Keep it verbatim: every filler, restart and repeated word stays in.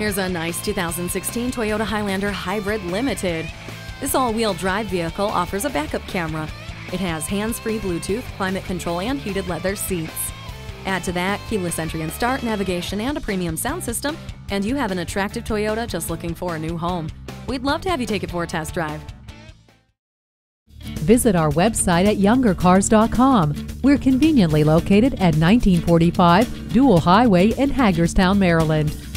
Here's a nice two thousand sixteen Toyota Highlander Hybrid Limited. This all-wheel drive vehicle offers a backup camera. It has hands-free Bluetooth, climate control, and heated leather seats. Add to that keyless entry and start, navigation, and a premium sound system, and you have an attractive Toyota just looking for a new home. We'd love to have you take it for a test drive. Visit our website at younger cars dot com. We're conveniently located at nineteen forty-five Dual Highway in Hagerstown, Maryland.